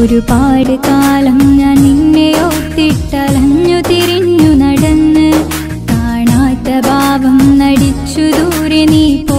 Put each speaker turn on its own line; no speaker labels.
ഒരുപാട് കാലം ഞാൻ നിന്നെ ഓർത്തിട്ടലഞ്ഞു തിരിഞ്ഞു നടന്ന് കാണാത്ത ഭാവം നടിച്ചു ദൂരെ നീ